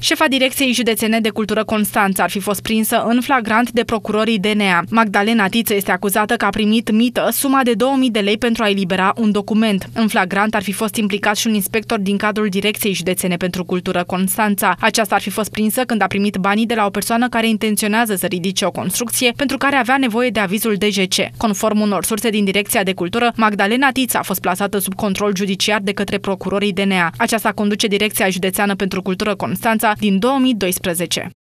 Șefa Direcției Județene de Cultură Constanța ar fi fost prinsă în flagrant de procurorii DNA. Magdalena Tiță este acuzată că a primit mită suma de 2000 de lei pentru a elibera un document. În flagrant ar fi fost implicat și un inspector din cadrul Direcției Județene pentru Cultură Constanța. Aceasta ar fi fost prinsă când a primit banii de la o persoană care intenționează să ridice o construcție pentru care avea nevoie de avizul DGC. Conform unor surse din Direcția de Cultură, Magdalena Tiță a fost plasată sub control judiciar de către procurorii DNA. Aceasta conduce Direcția Județeană pentru Cultură Constanța din 2012.